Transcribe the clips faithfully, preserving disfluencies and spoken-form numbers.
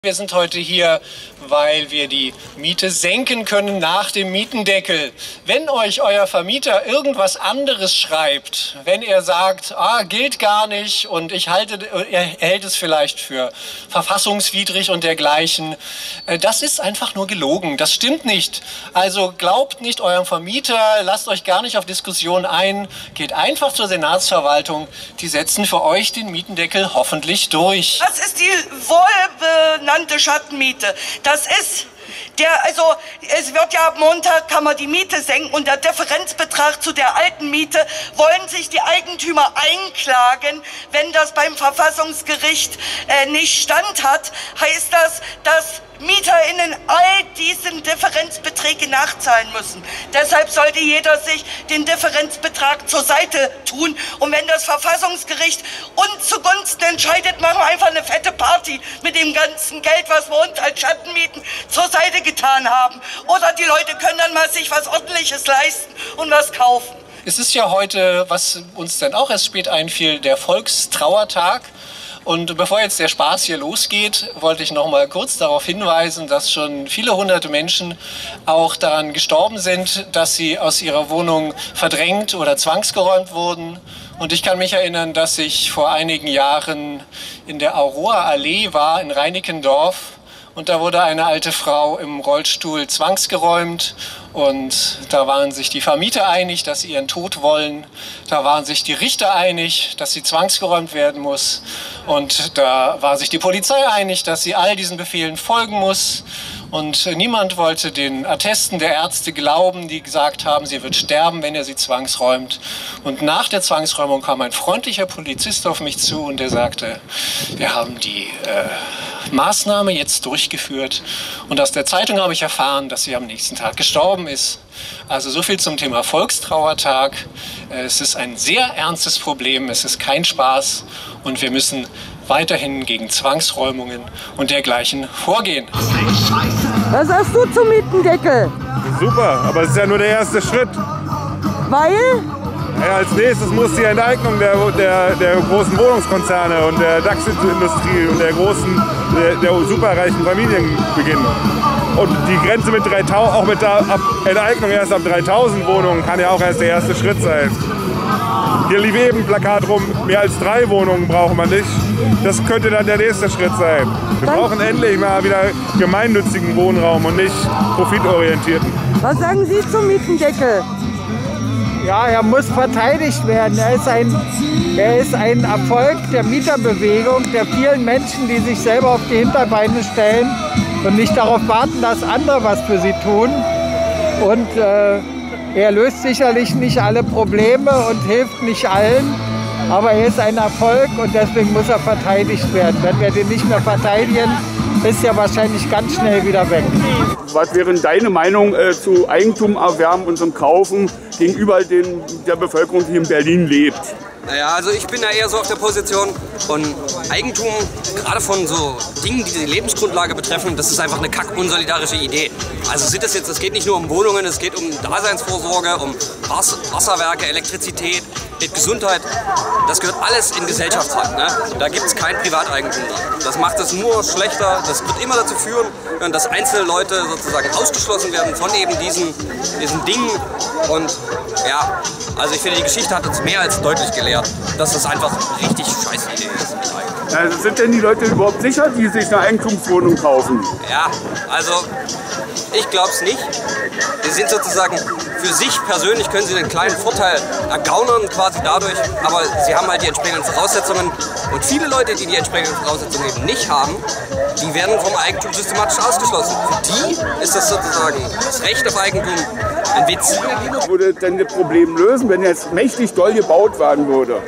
Wir sind heute hier, weil wir die Miete senken können nach dem Mietendeckel. Wenn euch euer Vermieter irgendwas anderes schreibt, wenn er sagt, ah, gilt gar nicht und ich halte, er hält es vielleicht für verfassungswidrig und dergleichen, das ist einfach nur gelogen. Das stimmt nicht. Also glaubt nicht eurem Vermieter, lasst euch gar nicht auf Diskussionen ein, geht einfach zur Senatsverwaltung. Die setzen für euch den Mietendeckel hoffentlich durch. Das ist die wohlbenannte Schattenmiete. Das ist der, also es wird ja ab Montag kann man die Miete senken und der Differenzbetrag zu der alten Miete wollen sich die Eigentümer einklagen. Wenn das beim Verfassungsgericht äh, nicht stand hat, heißt das, dass MieterInnen all diesen Differenzbeträge nachzahlen müssen. Deshalb sollte jeder sich den Differenzbetrag zur Seite tun. Und wenn das Verfassungsgericht uns zugunsten entscheidet, machen wir einfach eine fette Party mit dem ganzen Geld, was wir uns als Schattenmieten zur Seite getan haben. Oder die Leute können dann mal sich was Ordentliches leisten und was kaufen. Es ist ja heute, was uns dann auch erst spät einfiel, der Volkstrauertag. Und bevor jetzt der Spaß hier losgeht, wollte ich noch mal kurz darauf hinweisen, dass schon viele hunderte Menschen auch daran gestorben sind, dass sie aus ihrer Wohnung verdrängt oder zwangsgeräumt wurden. Und ich kann mich erinnern, dass ich vor einigen Jahren in der Aurora-Allee war in Reinickendorf. Und da wurde eine alte Frau im Rollstuhl zwangsgeräumt und da waren sich die Vermieter einig, dass sie ihren Tod wollen. Da waren sich die Richter einig, dass sie zwangsgeräumt werden muss. Und da war sich die Polizei einig, dass sie all diesen Befehlen folgen muss. Und niemand wollte den Attesten der Ärzte glauben, die gesagt haben, sie wird sterben, wenn er sie zwangsräumt. Und nach der Zwangsräumung kam ein freundlicher Polizist auf mich zu und der sagte, wir haben die äh, Maßnahme jetzt durchgeführt. Und aus der Zeitung habe ich erfahren, dass sie am nächsten Tag gestorben ist. Also so viel zum Thema Volkstrauertag. Es ist ein sehr ernstes Problem, es ist kein Spaß und wir müssen weiterhin gegen Zwangsräumungen und dergleichen vorgehen. Was sagst du zum Mietendeckel? Super, aber es ist ja nur der erste Schritt. Weil? Ja, als nächstes muss die Enteignung der, der, der großen Wohnungskonzerne und der DAX-Industrie und der großen, der, der superreichen Familien beginnen. Und die Grenze mit dreitausend, auch mit der Enteignung erst ab dreitausend Wohnungen, kann ja auch erst der erste Schritt sein. Hier lief eben ein Plakat rum, mehr als drei Wohnungen braucht man nicht. Das könnte dann der nächste Schritt sein. Wir brauchen endlich mal wieder gemeinnützigen Wohnraum und nicht profitorientierten. Was sagen Sie zum Mietendeckel? Ja, er muss verteidigt werden. Er ist, ein, er ist ein Erfolg der Mieterbewegung, der vielen Menschen, die sich selber auf die Hinterbeine stellen und nicht darauf warten, dass andere was für sie tun. Und äh, er löst sicherlich nicht alle Probleme und hilft nicht allen, aber er ist ein Erfolg und deswegen muss er verteidigt werden. Wenn wir den nicht mehr verteidigen, ist er wahrscheinlich ganz schnell wieder weg. Was wäre deine Meinung äh, zu Eigentum erwerben und zum Kaufen gegenüber den, der Bevölkerung, die in Berlin lebt? Naja, also ich bin da eher so auf der Position von Eigentum, gerade von so Dingen, die die Lebensgrundlage betreffen, das ist einfach eine kack-unsolidarische Idee. Also sind es jetzt, es geht nicht nur um Wohnungen, es geht um Daseinsvorsorge, um Wasserwerke, Elektrizität, Gesundheit. Das gehört alles in Gesellschaftshand. Ne? Da gibt es kein Privateigentum. Das macht es nur schlechter. Das wird immer dazu führen, dass einzelne Leute sozusagen ausgeschlossen werden von eben diesen, diesen Dingen. Und ja, also ich finde, die Geschichte hat uns mehr als deutlich gelehrt, dass das einfach eine richtig scheiße Idee ist. Also sind denn die Leute überhaupt sicher, die sich eine Eigentumswohnung kaufen? Ja, also ich glaube es nicht. Sie sind sozusagen für sich persönlich, können sie einen kleinen Vorteil ergaunern quasi dadurch, aber sie haben halt die entsprechenden Voraussetzungen und viele Leute, die die entsprechenden Voraussetzungen eben nicht haben, die werden vom Eigentum systematisch ausgeschlossen. Für die ist das sozusagen das Recht auf Eigentum ein Witz. Würde denn das Problem lösen, wenn jetzt mächtig doll gebaut werden würde?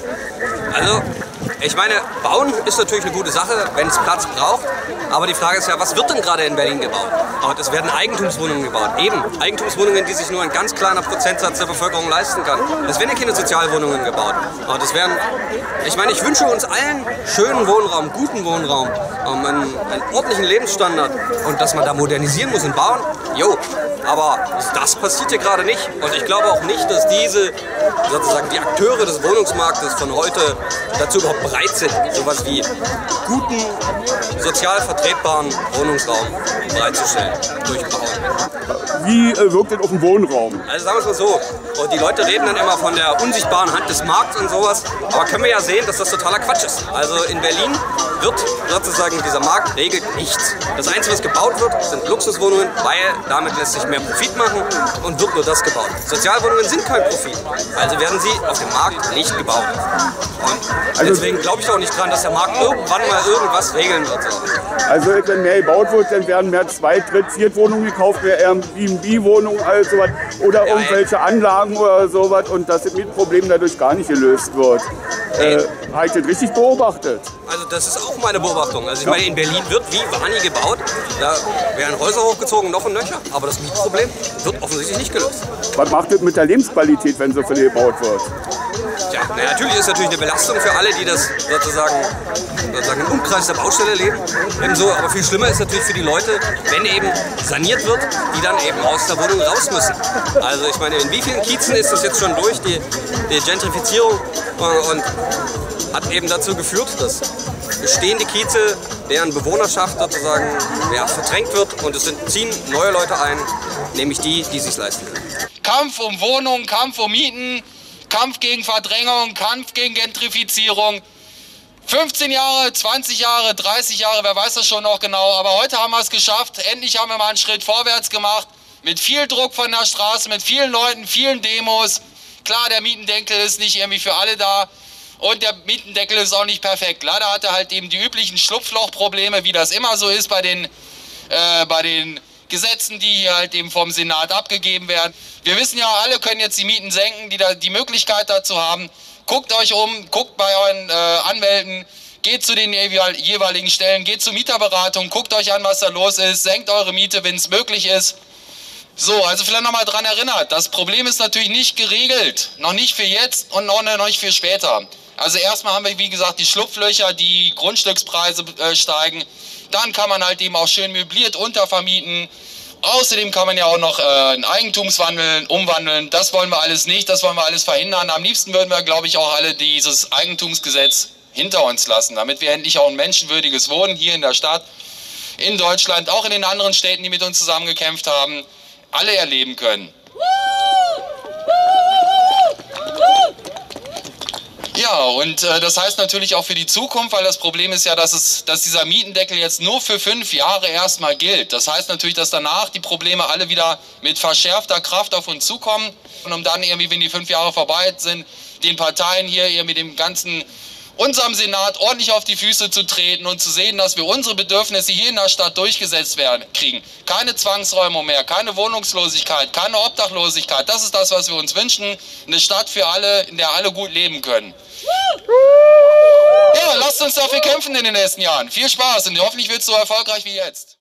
Also, ich meine, bauen ist natürlich eine gute Sache, wenn es Platz braucht. Aber die Frage ist ja, was wird denn gerade in Berlin gebaut? Und es werden Eigentumswohnungen gebaut. Eben, Eigentumswohnungen, die sich nur ein ganz kleiner Prozentsatz der Bevölkerung leisten kann. Es werden ja keine Sozialwohnungen gebaut. Und es werden, ich meine, ich wünsche uns allen schönen Wohnraum, guten Wohnraum, einen, einen ordentlichen Lebensstandard. Und dass man da modernisieren muss und bauen, jo. Aber das passiert hier gerade nicht. Und ich glaube auch nicht, dass diese, sozusagen die Akteure des Wohnungsmarktes von heute dazu überhaupt bereit bereit sind, sowas wie guten, sozial vertretbaren Wohnungsraum bereitzustellen durch Bauen. Wie äh, wirkt das auf den Wohnraum? Also sagen wir es mal so, und die Leute reden dann immer von der unsichtbaren Hand des Markts und sowas, aber können wir ja sehen, dass das totaler Quatsch ist. Also in Berlin wird sozusagen dieser Markt regelt nichts. Das Einzige, was gebaut wird, sind Luxuswohnungen, weil damit lässt sich mehr Profit machen und wird nur das gebaut. Sozialwohnungen sind kein Profit, also werden sie auf dem Markt nicht gebaut. Und also, deswegen glaube ich auch nicht dran, dass der Markt irgendwann mal irgendwas regeln wird. Also wenn mehr gebaut wird, dann werden mehr Zweit-, Dritt-, Viertwohnungen gekauft, mehr Airbnb-Wohnungen all sowas, oder ja, irgendwelche ey. Anlagen oder sowas, und dass das Mietproblem dadurch gar nicht gelöst wird. Äh, habe ich das richtig beobachtet? Also das ist auch meine Beobachtung. Also ich meine, in Berlin wird wie Wani gebaut, da werden Häuser hochgezogen, noch und nöcher, aber das Mietproblem wird offensichtlich nicht gelöst. Was macht das mit der Lebensqualität, wenn so viel gebaut wird? Ja, na, natürlich ist natürlich eine Belastung für alle, die das sozusagen, sozusagen im Umkreis der Baustelle leben. Ebenso, aber viel schlimmer ist natürlich für die Leute, wenn eben saniert wird, die dann eben aus der Wohnung raus müssen. Also ich meine, in wie vielen Kiezen ist das jetzt schon durch, die, die Gentrifizierung, und hat eben dazu geführt, dass bestehende Kieze, deren Bewohnerschaft sozusagen ja, verdrängt wird, und es sind, ziehen neue Leute ein, nämlich die, die es sich leisten können. Kampf um Wohnungen, Kampf um Mieten, Kampf gegen Verdrängung, Kampf gegen Gentrifizierung. fünfzehn Jahre, zwanzig Jahre, dreißig Jahre, wer weiß das schon noch genau. Aber heute haben wir es geschafft. Endlich haben wir mal einen Schritt vorwärts gemacht. Mit viel Druck von der Straße, mit vielen Leuten, vielen Demos. Klar, der Mietendeckel ist nicht irgendwie für alle da. Und der Mietendeckel ist auch nicht perfekt. Leider hat er halt eben die üblichen Schlupflochprobleme, wie das immer so ist bei den, äh, bei den Gesetzen, die hier halt eben vom Senat abgegeben werden. Wir wissen ja, alle können jetzt die Mieten senken, die da die Möglichkeit dazu haben. Guckt euch um, guckt bei euren äh, Anwälten, geht zu den jeweiligen Stellen, geht zur Mieterberatung, guckt euch an, was da los ist, senkt eure Miete, wenn es möglich ist. So, also vielleicht nochmal dran erinnert, das Problem ist natürlich nicht geregelt, noch nicht für jetzt und noch nicht für später. Also erstmal haben wir, wie gesagt, die Schlupflöcher, die Grundstückspreise äh, steigen. Dann kann man halt eben auch schön möbliert untervermieten. Außerdem kann man ja auch noch äh, in Eigentumswandeln, umwandeln. Das wollen wir alles nicht, das wollen wir alles verhindern. Am liebsten würden wir, glaube ich, auch alle dieses Eigentumsgesetz hinter uns lassen, damit wir endlich auch ein menschenwürdiges Wohnen hier in der Stadt, in Deutschland, auch in den anderen Städten, die mit uns zusammengekämpft haben, alle erleben können. Ja, und äh, das heißt natürlich auch für die Zukunft, weil das Problem ist ja, dass, es, dass dieser Mietendeckel jetzt nur für fünf Jahre erstmal gilt. Das heißt natürlich, dass danach die Probleme alle wieder mit verschärfter Kraft auf uns zukommen. Und um dann irgendwie, wenn die fünf Jahre vorbei sind, den Parteien hier irgendwie dem ganzen, unserem Senat ordentlich auf die Füße zu treten und zu sehen, dass wir unsere Bedürfnisse hier in der Stadt durchgesetzt werden, kriegen. Keine Zwangsräumung mehr, keine Wohnungslosigkeit, keine Obdachlosigkeit. Das ist das, was wir uns wünschen. Eine Stadt für alle, in der alle gut leben können. Ja, lasst uns dafür kämpfen in den nächsten Jahren. Viel Spaß und hoffentlich wird es so erfolgreich wie jetzt.